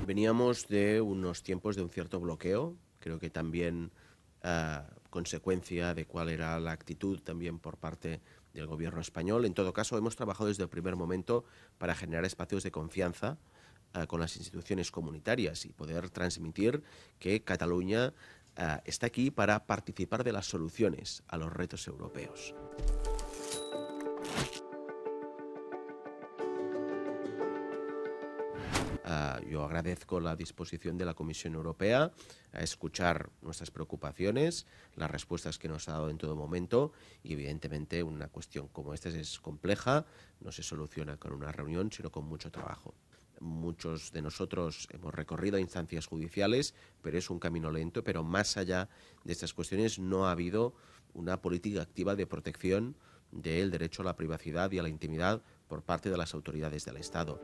Veníamos de unos tiempos de un cierto bloqueo, creo que también consecuencia de cuál era la actitud también por parte del gobierno español. En todo caso, hemos trabajado desde el primer momento para generar espacios de confianza con las instituciones comunitarias y poder transmitir que Cataluña está aquí para participar de las soluciones a los retos europeos. Yo agradezco la disposición de la Comisión Europea a escuchar nuestras preocupaciones, las respuestas que nos ha dado en todo momento y evidentemente una cuestión como esta es compleja, no se soluciona con una reunión sino con mucho trabajo. Muchos de nosotros hemos recorrido instancias judiciales, pero es un camino lento, pero más allá de estas cuestiones no ha habido una política activa de protección del derecho a la privacidad y a la intimidad por parte de las autoridades del Estado.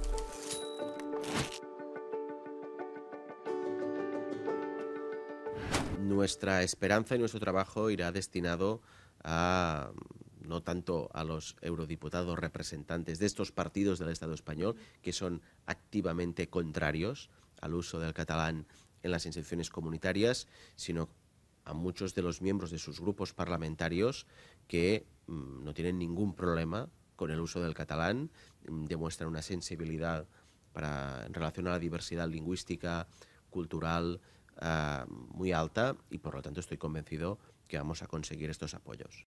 Nuestra esperanza y nuestro trabajo irá destinado a no tanto a los eurodiputados representantes de estos partidos del Estado español, que son activamente contrarios al uso del catalán en las instituciones comunitarias, sino a muchos de los miembros de sus grupos parlamentarios que no tienen ningún problema con el uso del catalán, demuestran una sensibilidad en relación a la diversidad lingüística, cultural, muy alta y por lo tanto estoy convencido que vamos a conseguir estos apoyos.